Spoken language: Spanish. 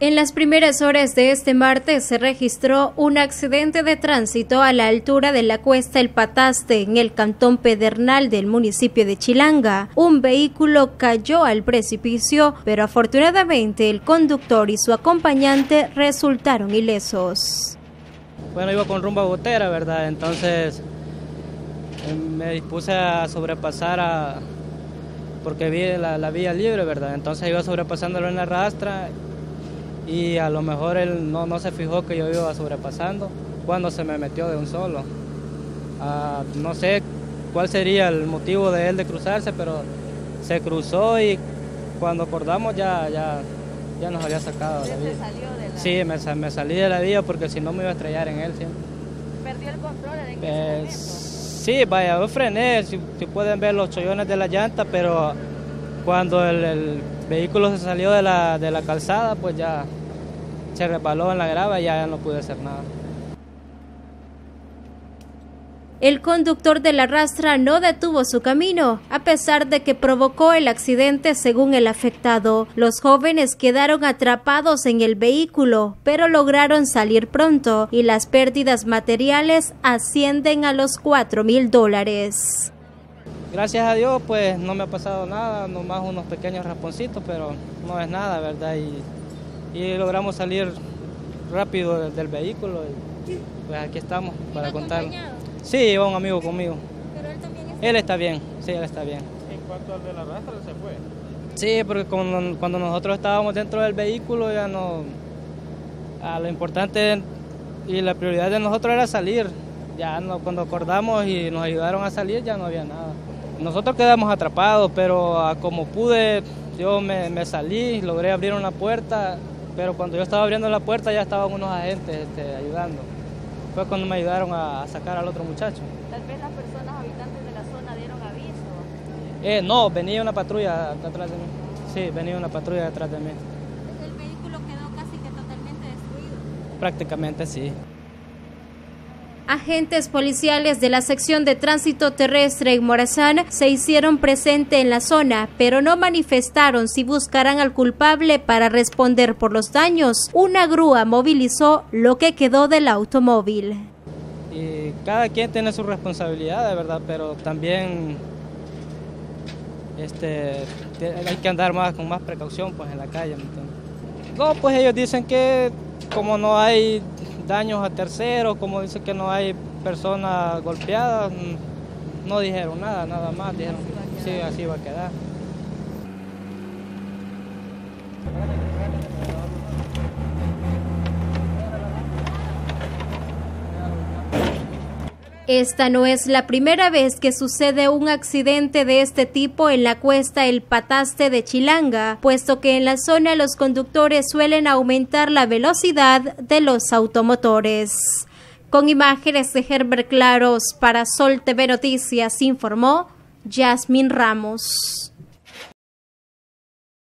En las primeras horas de este martes se registró un accidente de tránsito a la altura de la cuesta El Pataste, en el cantón Pedernal del municipio de Chilanga. Un vehículo cayó al precipicio, pero afortunadamente el conductor y su acompañante resultaron ilesos. Bueno, iba con rumbo a Gotera, ¿verdad? Entonces me dispuse a sobrepasar porque vi la vía libre, ¿verdad? Entonces iba sobrepasándolo en la rastra y a lo mejor él no se fijó que yo iba sobrepasando cuando se me metió de un solo. No sé cuál sería el motivo de él de cruzarse, pero se cruzó y cuando acordamos ya nos había sacado de la vía. ¿Salió de la... Sí, me salí de la vía porque si no me iba a estrellar en él siempre. ¿Perdió el control en ese momento? Sí, vaya, yo frené, si pueden ver los chollones de la llanta, pero cuando el vehículo se salió de la calzada, pues ya se resbaló en la grava y ya no pude hacer nada. El conductor de la rastra no detuvo su camino, a pesar de que provocó el accidente según el afectado. Los jóvenes quedaron atrapados en el vehículo, pero lograron salir pronto y las pérdidas materiales ascienden a los $4,000. Gracias a Dios, pues no me ha pasado nada, nomás unos pequeños rasponcitos, pero no es nada, ¿verdad? Y logramos salir rápido del vehículo y pues aquí estamos para contar. Sí, iba un amigo conmigo. ¿Pero él también está? Él está bien, sí, él está bien. En cuanto al de la rastra, ¿se fue? Sí, porque cuando nosotros estábamos dentro del vehículo ya no... lo importante y la prioridad de nosotros era salir. Ya no, cuando acordamos y nos ayudaron a salir ya no había nada. Nosotros quedamos atrapados, pero como pude, yo me salí, logré abrir una puerta, pero cuando yo estaba abriendo la puerta ya estaban unos agentes ayudando. Fue cuando me ayudaron a sacar al otro muchacho. Tal vez las personas habitantes de la zona dieron aviso. No, venía una patrulla detrás de mí. Sí, venía una patrulla detrás de mí. ¿El vehículo quedó casi que totalmente destruido? Prácticamente sí. Agentes policiales de la sección de tránsito terrestre en Morazán se hicieron presente en la zona, pero no manifestaron si buscarán al culpable para responder por los daños. Una grúa movilizó lo que quedó del automóvil. Y cada quien tiene su responsabilidad, de verdad, pero también hay que andar con más precaución pues en la calle, ¿me entiendes? No, pues ellos dicen que como no hay daños a terceros, como dicen que no hay personas golpeadas, no dijeron nada más, dijeron sí, así va a quedar. Esta no es la primera vez que sucede un accidente de este tipo en la cuesta El Pataste de Chilanga, puesto que en la zona los conductores suelen aumentar la velocidad de los automotores. Con imágenes de Herbert Claros para Sol TV Noticias informó Yasmin Ramos.